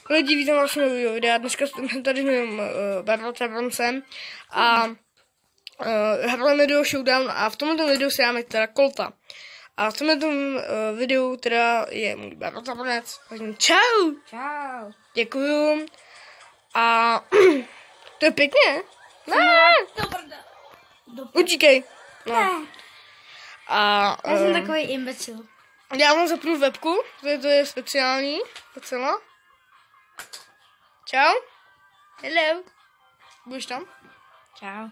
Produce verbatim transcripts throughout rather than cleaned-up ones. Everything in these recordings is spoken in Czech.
Lidi, vítám vás na videa. Dneska jsem tady s mým uh, Barbatrabrancem a uh, hrajeme do Showdown a v tomto videu si dáme teda Colta. A v tomto uh, videu teda je můj Barbatranec. Čau! Čau! Děkuju. A to je pěkně. Ne! Utíkej. No. A, Já jsem uh, takový imbecil. Já vám zapnu webku, to je, to je speciální docela. Čau. Hello. Budeš tam? Čau.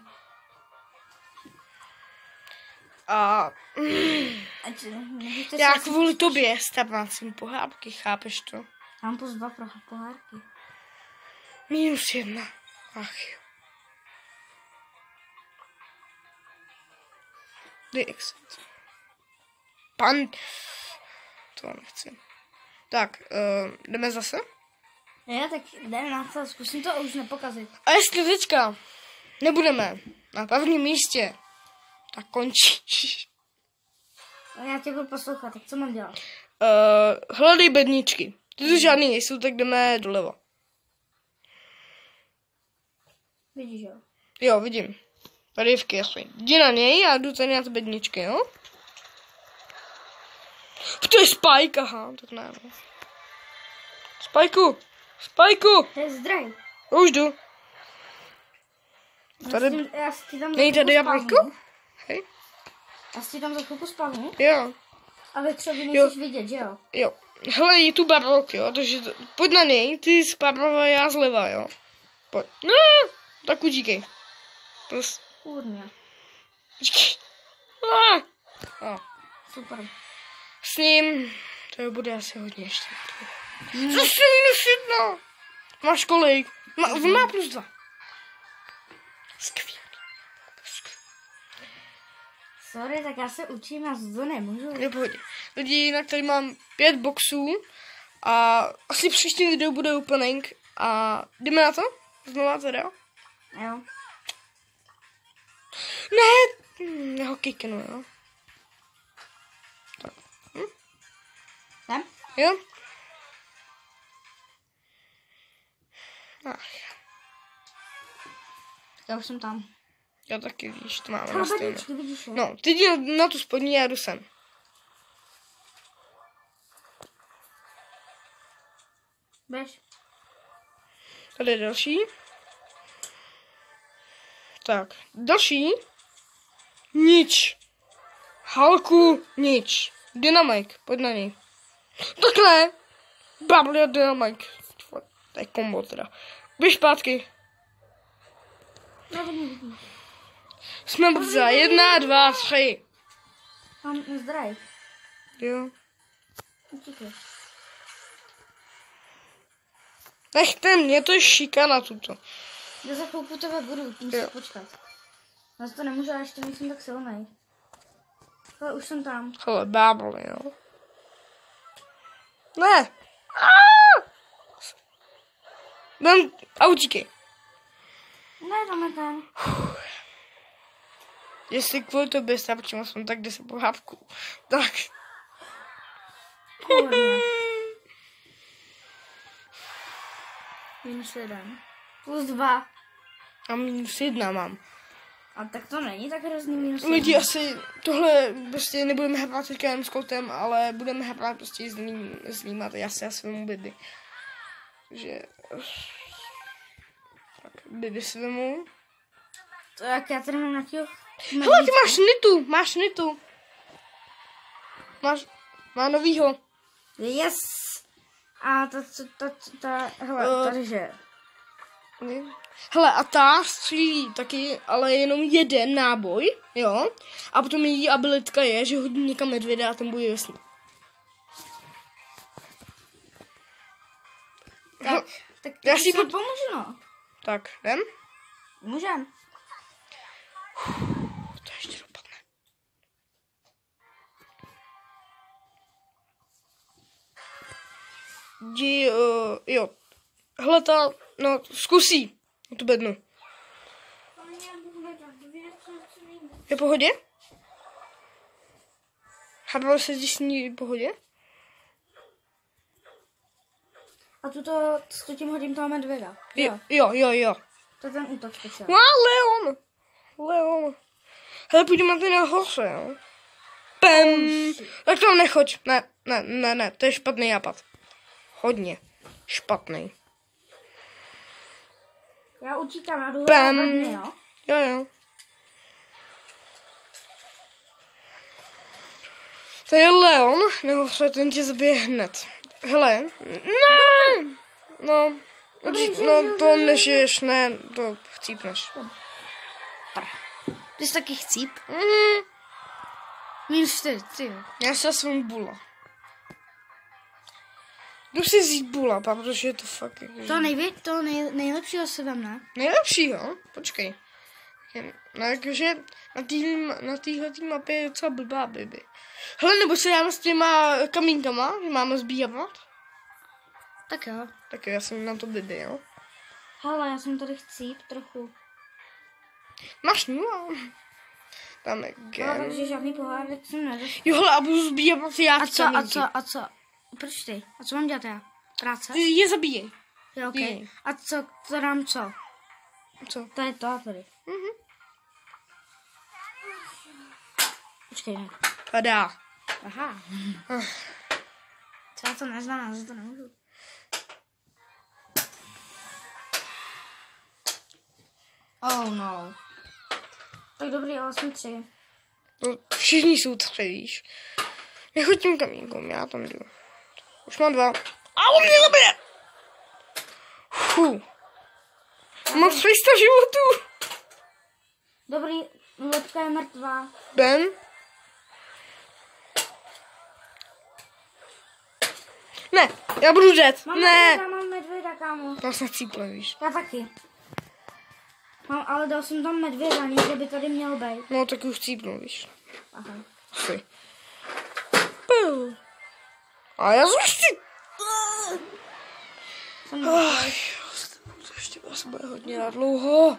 A Ať, nebuďte já si- kvůli tobě stavám pohádky, chápeš to? Mám plus dva pro pohárky. Minus jedna. Ach jo. Dej exit. Pan... To nechci. Tak, uh, jdeme zase? Ne, tak jdeme na to, zkusím to už nepokazit. A jestli teďka nebudeme na prvním místě, tak končíš. A já tě budu poslouchat, tak co mám dělat? Uh, hledej bedničky. Ty tu žádný nejsou, tak jdeme doleva. Vidíš, jo? Jo, vidím. Tady je v kresli. Jdi na něj a jdu tady na ty bedničky, jo? To je Spike, aha, tak ne. No. Spajku! Spajku! To je zdraj. Už jdu. Já Tady... si, já si ti tam za Není tady chvilku jablko? spavnu. Hej. Já si ti tam za chvilku spavnu. Jo, A ve třeby Jo. nejseš vidět, že jo? jo. Hele, je tu barok, jo, takže to... pojď na něj, ty zprava, já zleva, jo. Pojď. No, tak utíkej. Prostě. Kurně. Ah. Ah. Super. S ním, to bude asi hodně ještě. Zase minus jedna. Máš kolik? Má, on má plus dva. Skvělý. Sorry, tak já se učím, já to nemůžu. Je pohodě. Lidi, jinak tady mám pět boxů a asi příští video bude opening a jdeme na to? Znova teda? Jo. Ne, hm, já ho kiknu, jo. Tak. Hm? Tam? Jo? Ach, Já už jsem tam. já taky, víš, to máme No, na stejno. bedničky, vidíš, jo? No, ty jdi na, na tu spodní a já jdu sem. Běž. Tady je další. Tak, další. Nič. Halku, nič. Dynamik, pojď na něj. Takhle. Bubble a dynamik. To je kombo teda. Běž zpátky. No, vidím, vidím. Jsme brzy. Jedna, dva, tři. Mám zdraj. Jo. Utíkej. Nechte mě, to je šikana tuto. Já za chvilku tebe budu, musíš Jo. počkat. Já to nemůžu, já ještě nejsem tak silnej. Ale už jsem tam. Hele, bábl, jo. Ne. Ah! Dám, a utíkej. Ne, tam je ten. Jestli kvůli tobě stačím aspoň tak, kde se pohádku. Tak. Kurně. Minus jeden. Plus dva. A minus jedna mám. A tak to není tak hrozný minus Lidi, jeden. asi tohle prostě nebudeme hrát teďka jen s Coltem, ale budeme hrát prostě s ním, s ním a já si a svému Bibi. Takže... Tak, Bibi svému. To jak já tady mám nějakýho... Hele, ty máš nitu, máš nitu. Máš, má novýho. Yes! A to, to, to, to, to hele, Eh. tady že... Hele, a ta střílí taky, ale jenom jeden náboj, jo? A potom její abilitka je, že hodí někam medvěda a ten bude jasný. Tak, tak Já já si si pod- pomůžu, no. Tak, jdem? Můžem. To ještě dopadne. Jdi, uh, jo. Hele, ta, no, zkusí tu bednu. Je v pohodě? Chápal se, když s ní v pohodě? A tuto, s tím hodím toho medvěda. Jo, jo, jo. jo. To je ten útok speciální. No, Leon. Leon. Hele, půjdeme tady nahoře, jo. Pem. Tak tam nechoď. Ne, ne, ne, ne, to je špatný nápad. Hodně špatný. Já utíkám, já jdu Pem. hodně, jo? Jo, jo. To je Leon, nebo ten tě zabije hned. Hele, ne! No, určitě, no to nežiješ, ne, to chcípneš. Ty jsi taky chcíp? Mm, Minus čtyři, ty jo. já si svůj bula. Jdu si vzít bula, protože je to fakt jako... To, nejvě, to nej, nejlepšího se vem, ne? Nejlepšího? Počkej. No jakože na téhle na téhletý mapě je docela blbá baby. Hele, nebo se dáme s těma kamínkama, že máme zbíjávat? Tak jo. Tak jo, já jsem na to baby, jo. Hele, já jsem tady chcíp trochu. Máš nula. Dáme Ale gen. takže žádný pohádek jsem nedostal. Jo, hele, a budu zbíjávat já A co, a co, a co? Proč ty? A co mám dělat já? Práce? Je zabíjej. Jo, okej. Je. A co, to dám co? Co? To je to tady. Mhm. Počkej, ne. Padá. Aha. Co já to neznám, já to nemůžu. Oh no. Tak dobrý, ale jsem tři. No, všichni jsou tři, víš. Nechoď tím kamínkom, já tam jdu. Už mám dva. A on mě zabije! Fuh. Mám tři sta životů. Dobrý, lepka je mrtvá. Ben? Ne, já budu jet. Mám Ne. medvěda, mám medvěda, kámo. Já jsem cíple, víš. Já taky. Mám, ale dal jsem tam medvěda, někde by tady měl být. No, tak už cípnu, víš. Aha. Asi. Pum. A já zůstím. Jsem mrtvá. To ještě vás bude hodně na dlouho.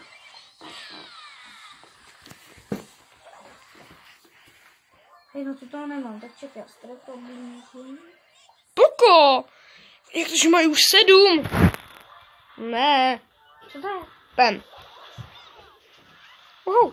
Hej, no to toho nemám, tak čekaj, já tady to objímím. Poko! Jak to, že mají už sedm? Ne. Co to je? Pen. Wow.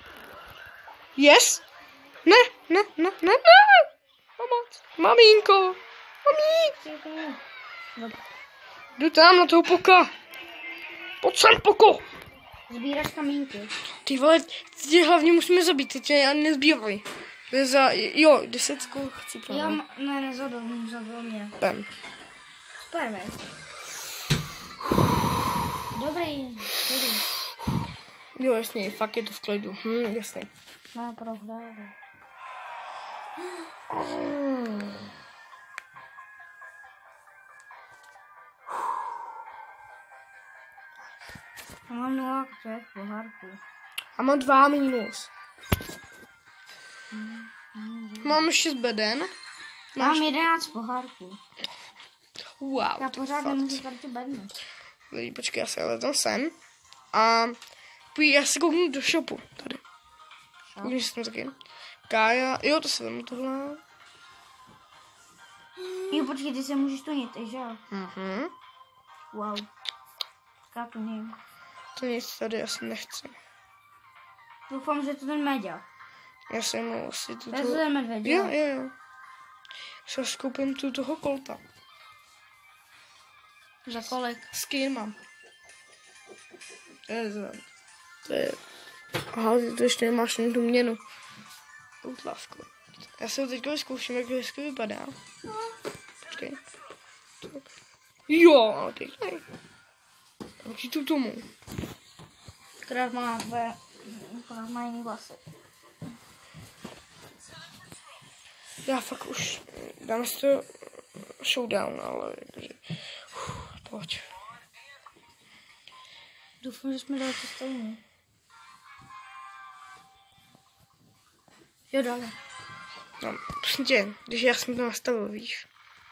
Yes? Ne, ne, ne, ne, ne. Pomoc. Mamínko. Mamí. No, Jdu tam na toho Poka. Pojď sem, Poko. sbíráš kamínky. Ty vole, ty hlavně musíme zabít, ty tě ani nezbývají. To je za, jo, desetku chci pro Já, m- ne, nezabil, zabil mě. Pen. Super, ne? Dobrý, dobrý. Jo, jasně, fakt je to v klidu. Hm, jasně. No, prohrává. Já mám nula křech v pohárku. A mám dva minus. Mám ještě z beden. Mám jedenáct pohárků. Wow, Já to pořád fakt. nemůžu tady bednu. Lidi, počkej, já se ale tam sem. A půj, já se kouknu do shopu tady. Koukni se tam taky. Kája, jo, to se vemu tohle. Jo, počkej, ty se můžeš tunit, že jo? Mhm. Wow. Já to nevím. To nic tady asi nechci. Doufám, že to ten média. Já si jenom asi tu To je toho... ten medvěd, Jo, jo, jo. Já si koupím tu toho kolta. Za kolik? Skin mám. To je za... To je... Aha, ty to ještě nemáš jen tu měnu. Outlávku. Já se ho teďka vyzkouším, jak hezky vypadá. Počkej. Tak. Jo, ale pěkný. Určitě tu tomu. Krát má tvoje... Krát má jiný vlasy. Já fakt už... Dáme si to showdown, ale jakože... Uf, pojď. Doufám, že jsme dali to stejný. Jo, dále. No, prosím tě, když já jsem to nastavil, víš.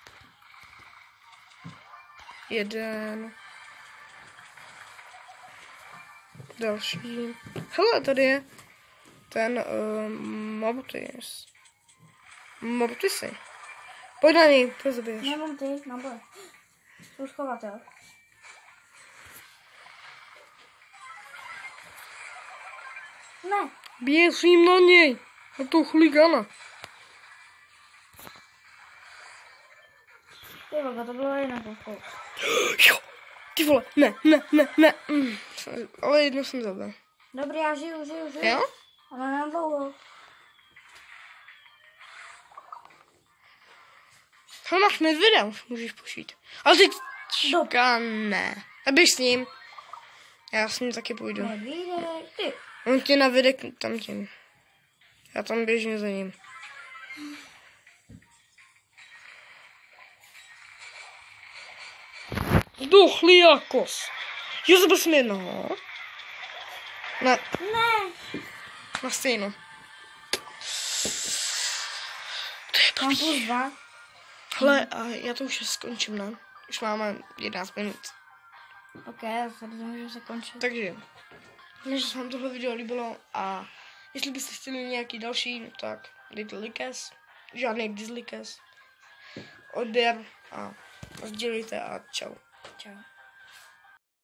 Jeden. Další. Hele, tady je ten uh, Mobutis. Mobutisy. Pojď na něj, to zabiješ. Nemám ty, naboj. Jdu schovat, jo. Ne. Běžím na něj. Na toho chuligana. Ty vole, to bylo jinak. Jo, ty vole, ne, ne, ne, ne. Mm. Ale jedno jsem zabil. Dobrý, já žiju, žiju, žiju. Jo? Ale na dlouho. Ale máš medvěda, už můžeš pošít. Ale teď čeká, ne. A běž s ním. Já s ním taky půjdu. Medvídek, ty. On tě navede k tam tím. Já tam běžím za ním. Zdochlý jakos. Jo, zabil jsem jednoho. Ne, Ne. na stejno. Mám plus dva. Hele, a já to už skončím, ne? Už máme jedenáct minut. Ok, já se rozumím, že se končí. Takže, doufám, že se vám tohle video líbilo a jestli byste chtěli nějaký další, tak dejte likes, žádný dislikes, odběr a sdělujte a čau. Čau.